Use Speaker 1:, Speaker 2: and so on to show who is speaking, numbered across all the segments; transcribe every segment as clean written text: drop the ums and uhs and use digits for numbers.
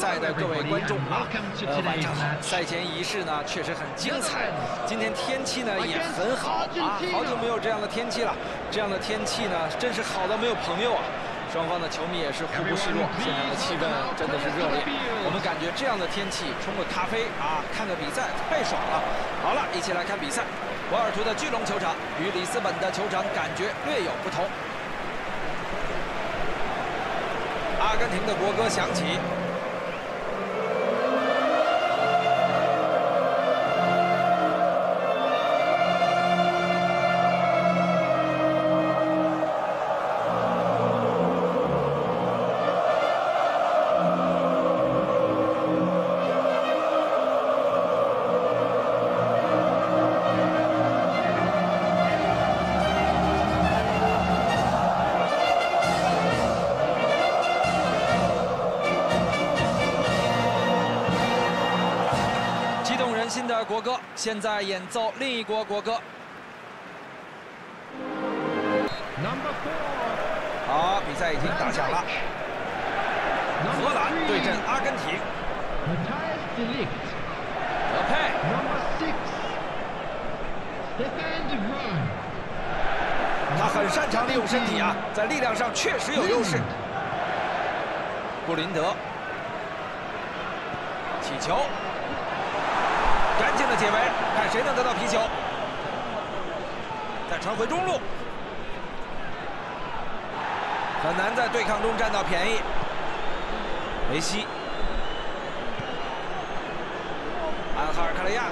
Speaker 1: 赛的各位观众啊，晚上好！赛前仪式呢确实很精彩，今天天气呢也很好啊，好久没有这样的天气了，这样的天气呢真是好到没有朋友啊。 双方的球迷也是互不示弱，现场的气氛真的是热烈。我们感觉这样的天气冲个咖啡啊，看个比赛太爽了。好了，一起来看比赛。波尔图的巨龙球场与里斯本的球场感觉略有不同。阿根廷的国歌响起。 新的国歌，现在演奏另一国国歌。好，比赛已经打响了。荷兰对阵阿根廷。德佩。他很擅长利用身体啊，在力量上确实有优势。布林德。起球。 干净的解围，看谁能得到皮球。再传回中路，很难在对抗中占到便宜。梅西，安哈尔·卡雷亚，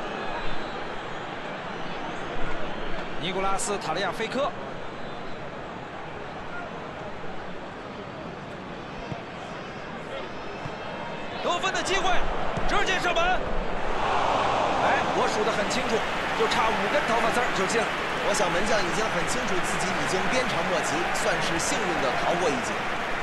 Speaker 1: 尼古拉斯·塔利亚菲科，得分的机会，直接射门。 哎，我数得很清楚，就差5根头发丝儿就进了。
Speaker 2: 我想门将已经很清楚自己已经鞭长莫及，算是幸运的逃过一劫。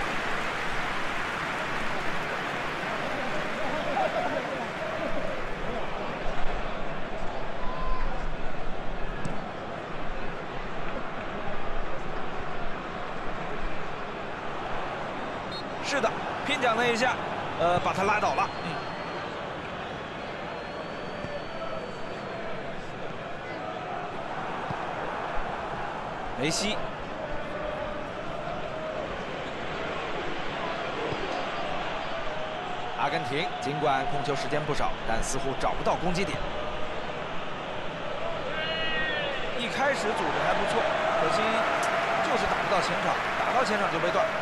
Speaker 1: 是的，拼抢那一下，把他拉倒了。梅西，阿根廷尽管控球时间不少，但似乎找不到攻击点。一开始组织还不错，可惜就是打不到前场，打到前场就被断。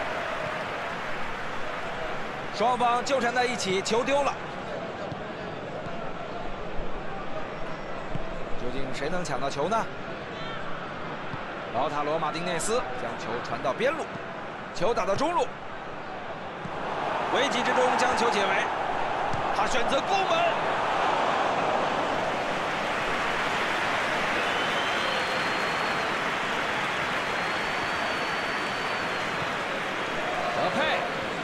Speaker 1: 双方纠缠在一起，球丢了。究竟谁能抢到球呢？ 劳塔罗·马丁内斯将球传到边路，球打到中路，危急之中将球解围，他选择攻门。德佩，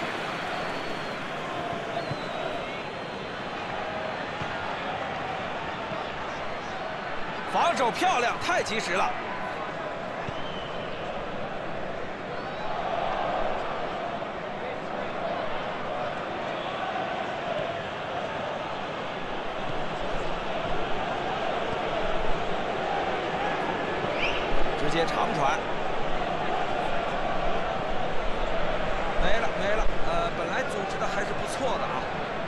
Speaker 1: 防守漂亮，太及时了。 直接长传，没了，本来组织的还是不错的啊。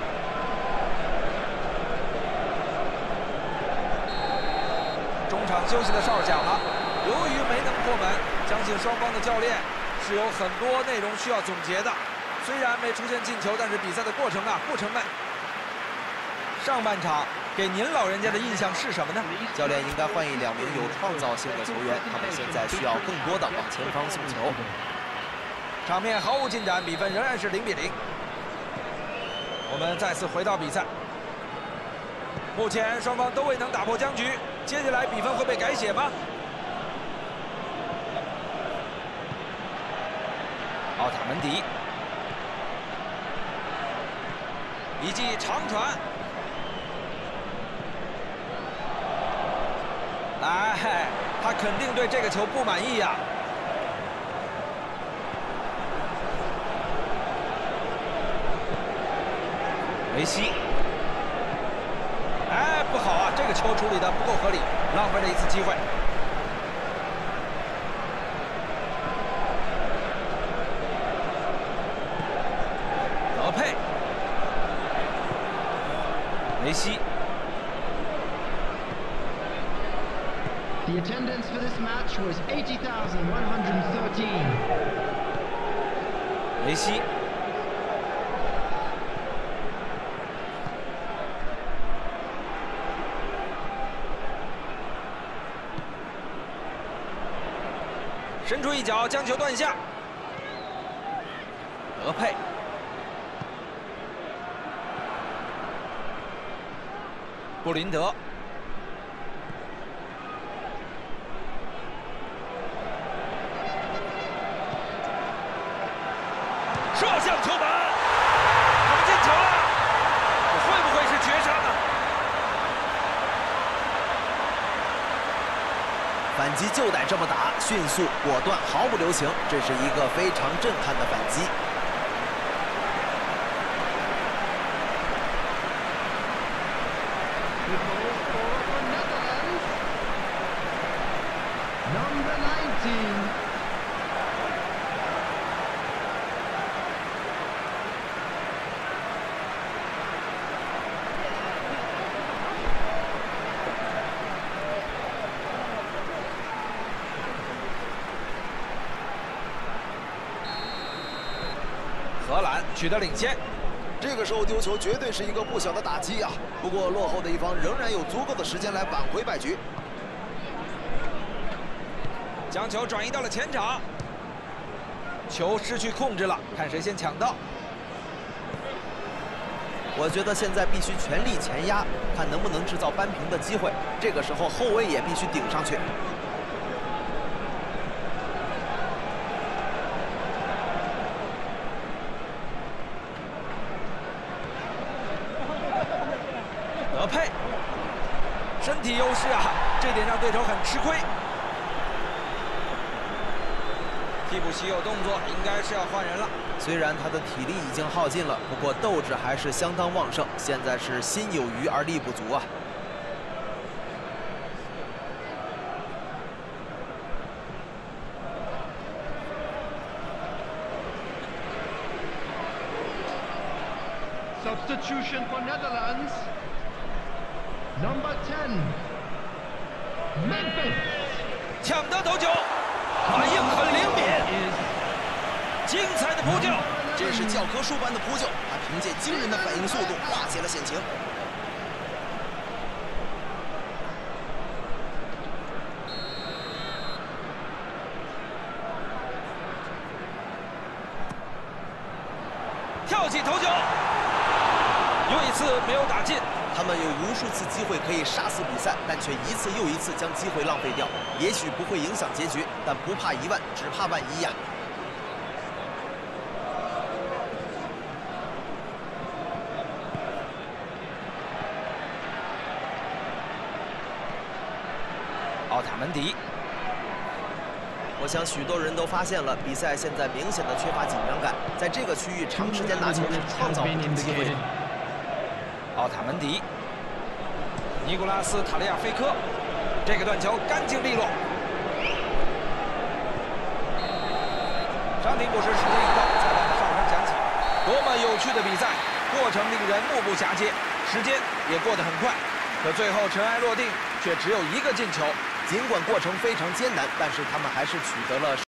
Speaker 1: 中场休息的哨响了，由于没能破门，相信双方的教练是有很多内容需要总结的。虽然没出现进球，但是比赛的过程啊不沉闷。上半场。 给您老人家的印象是什么呢？
Speaker 2: 教练应该换1-2名有创造性的球员，他们现在需要更多的往前方送球。
Speaker 1: 场面毫无进展，比分仍然是0比0。我们再次回到比赛，目前双方都未能打破僵局，接下来比分会被改写吗？奥塔门迪，一记长传。 哎，他肯定对这个球不满意呀。 梅西，哎，不好啊，这个球处理的不够合理，浪费了一次机会。德佩，梅西。
Speaker 3: The attendance for this match was 80,113.
Speaker 1: 梅西，伸出一脚将球断下。德佩，布林德。 射向球门，投进球了，这会不会是绝杀呢？
Speaker 2: 反击就得这么打，迅速、果断，毫不留情，这是一个非常震撼的反击。
Speaker 3: Number 19.
Speaker 1: 荷兰取得领先，
Speaker 2: 这个时候丢球绝对是一个不小的打击啊！不过落后的一方仍然有足够的时间来挽回败局。
Speaker 1: 将球转移到了前场，球失去控制了，看谁先抢到。
Speaker 2: 我觉得现在必须全力前压，看能不能制造扳平的机会。这个时候后卫也必须顶上去。
Speaker 1: 德佩，身体优势啊，这点让对手很吃亏。替补席有动作，应该是要换人了。
Speaker 2: 虽然他的体力已经耗尽了，不过斗志还是相当旺盛。现在是心有余而力不足啊。
Speaker 3: Substitution for Netherlands. Number 10. Memphis.
Speaker 1: 抢得头球，反应很灵敏，精彩的扑救，
Speaker 2: 这是教科书般的扑救，他凭借惊人的反应速度化解了险情。
Speaker 1: 跳起头球，又一次没有打进。
Speaker 2: 他们有无数次机会可以杀死比赛，但却一次又一次将机会浪费掉。也许不会影响结局，但不怕一万，只怕万一呀。
Speaker 1: 奥塔门迪，
Speaker 2: 我想许多人都发现了，比赛现在明显的缺乏紧张感，在这个区域长时间拿球是创造不出机会的。
Speaker 1: 奥塔门迪，尼古拉斯·塔利亚菲科，这个断球干净利落。伤停补时时间一到，裁判的哨声响起。多么有趣的比赛，过程令人目不暇接，时间也过得很快。可最后尘埃落定，却只有一个进球。
Speaker 2: 尽管过程非常艰难，但是他们还是取得了。